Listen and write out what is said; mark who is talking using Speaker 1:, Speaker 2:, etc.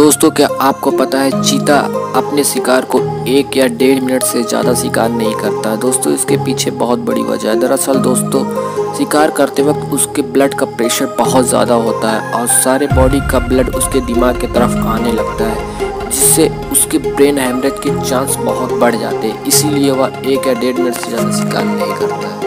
Speaker 1: दोस्तों, क्या आपको पता है चीता अपने शिकार को 1 या 1.5 मिनट से ज़्यादा शिकार नहीं करता है। दोस्तों, इसके पीछे बहुत बड़ी वजह है। दरअसल दोस्तों, शिकार करते वक्त उसके ब्लड का प्रेशर बहुत ज़्यादा होता है और सारे बॉडी का ब्लड उसके दिमाग की तरफ आने लगता है, जिससे उसके ब्रेन हेमरेज के चांस बहुत बढ़ जाते हैं। इसीलिए वह 1 या 1.5 मिनट से ज़्यादा शिकार नहीं करता है।